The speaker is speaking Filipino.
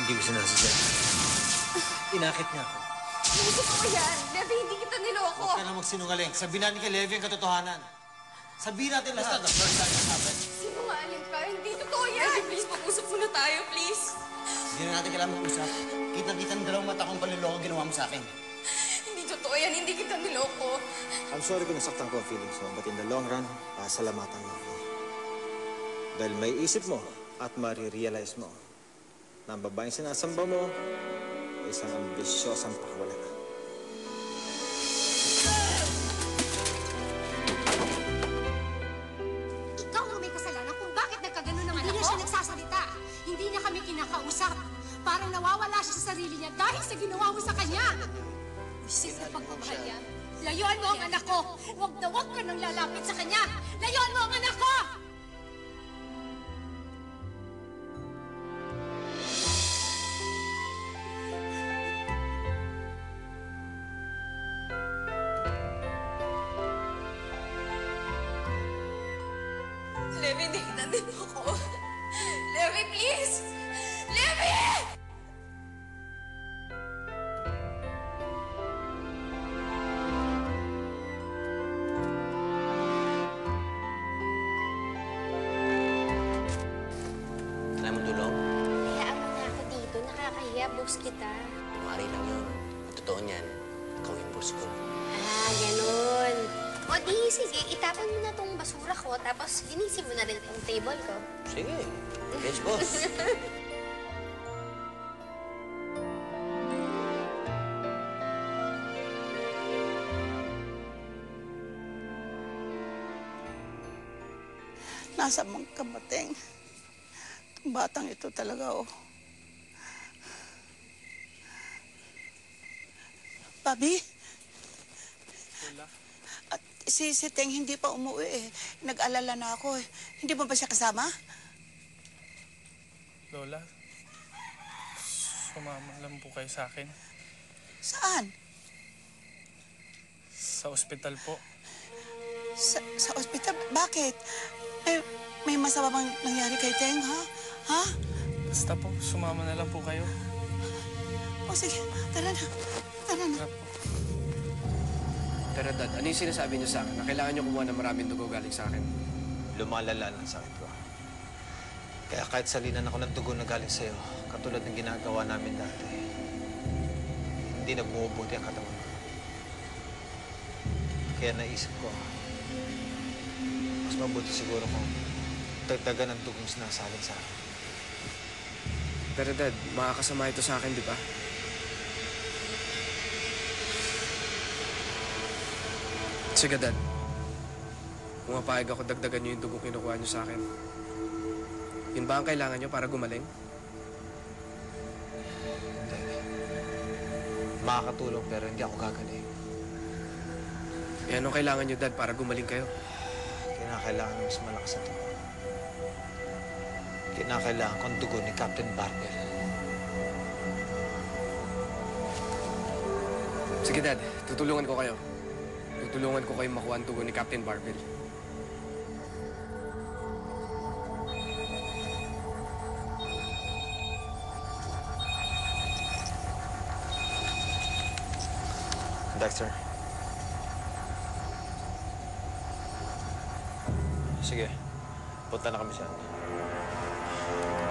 Hindi ko sinasadya. Inakit niya ako. Hindi totoo yan. Levi, hindi kita niloko. Huwag ka na magsinungaling. Sabihin natin kay Levi ang katotohanan. Sabihin natin lahat. The first time it happened. Sinungaling ka. Hindi totoo yan. Levi, please, mag-usap muna tayo, please. Hindi na natin kailangan mag-usap. Kita-kita ng dalawang mata kong panliloko ginawa mo sa akin. Hindi totoo yan. Hindi kita niloko. I'm sorry kung nasaktan ko ang feelings mo, but in the long run, pasalamatan mo ako. Dahil may isip mo at marirealize mo na ang babaeng sinasamba mo ay isang ambisyosang pakawala. Ikaw ang may kasalanan kung bakit nagkaganon ang anak ko. Hindi na siya nagsasalita. Hindi niya kami kinakausap. Parang nawawala siya sa sarili niya dahil sa ginawa mo sa kanya. Isis na pagmamahal niya. Layuan mo ang anak ko. Huwag na huwag ka nang lalapit sa kanya. Layuan mo ang anak ko! Levi, hindi kita niloko. Levi, please! Levi! Kaya mo tulong? Hayaan mo na ako dito. Nakakahiya, boss kita. Mari lang yun. Ang totoo niyan, ikaw yung boss ko. Ah, ganun. O di, sige, itapon mo na tong basura ko, tapos linisin mo na rin tong table ko. Sige. Yes, boss. Nasa mga kamating. Itong batang ito talaga, oh. Pabi? Lola? At si Teng hindi pa umuwi eh. Nag-alala na ako eh. Hindi mo ba siya kasama? Lola? Sumama lang po kayo sa akin. Saan? Sa ospital po. Sa ospital? Bakit? May masama bang nangyari kay Teng, ha? Ha? Basta po, sumama na lang po kayo. O sige, tara na. Tara na. Tara po. Pero Dad, ano yung sinasabi niyo sa akin? Na kailangan niyo kumuha ng maraming dugo galing sa akin? Lumalala ang sakit ko. Kaya kahit salinan ako ng dugo na galing sa'yo, katulad ng ginagawa namin dati, hindi na bumubuti ang katawan ko. Kaya naisip ko, mas mabuti siguro kung dagdagan ang dugong sinasalin sa akin. Pero Dad, makakasama ito sa akin, di ba? Sige, Dad. Kung mapayag ako, dagdagan niyo yung dugo kinukuha niyo sa akin. Yun ba ang kailangan niyo para gumaling? Hindi. Makakatulong pero hindi ako gagaling. Eh, anong kailangan niyo, Dad, para gumaling kayo? Kinakailangan ng mas malakas na dugo. Kinakailangan kong dugo ni Captain Barbell. Sige, Dad. Tutulungan ko kayo. Tutulungan ko kayo makuha ang dugo ni Captain Barbell. Dexter. Sige. Punta na kami saan.